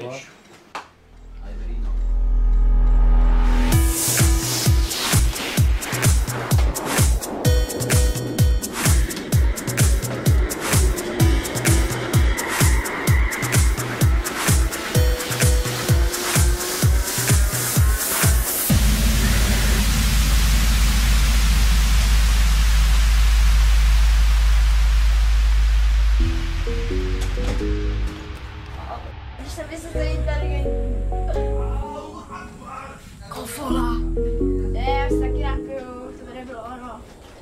pryč. Když jsem vysoce inteligentní. Kofola. Ne, já si taky napiju, to by nebylo ono.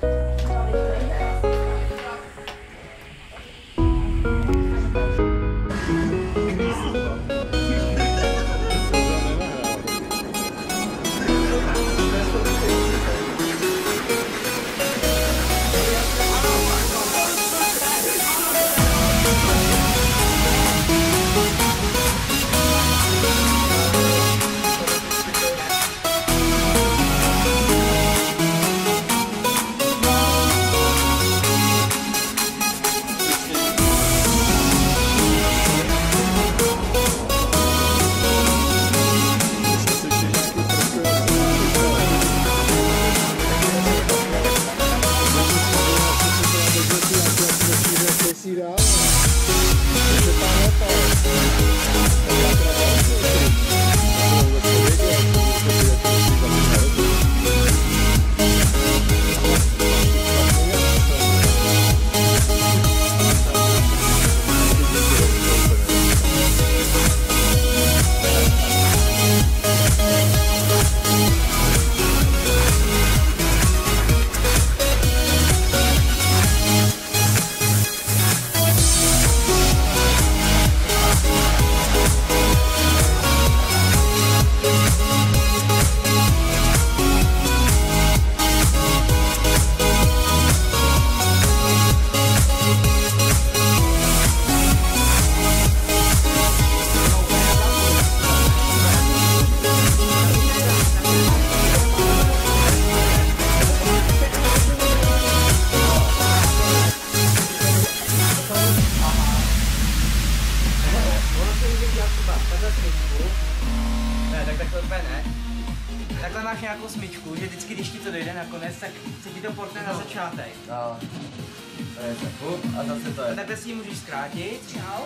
Takhle máš nějakou smyčku, že vždycky, když ti to dojde nakonec, tak se ti to portne na začátek. No. To je tak, a zase to je. A takhle si ji můžeš zkrátit. Čau.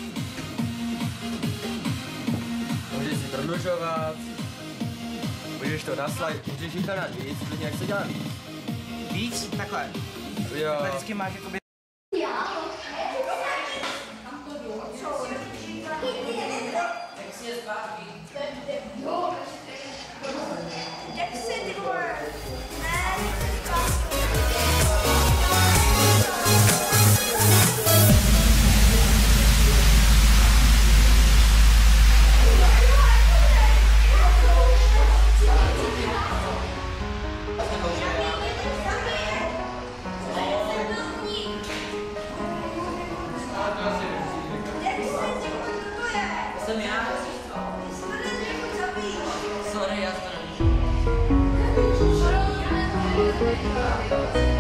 Můžeš si prodlužovat. Můžeš to naslat, můžeš jít dát víc, klidně jak se dělá víc. Víc? Takhle. Jo. Takhle vždycky máš jakoby... Jak se ty vole? Jsem já. Sorry, já to nevím.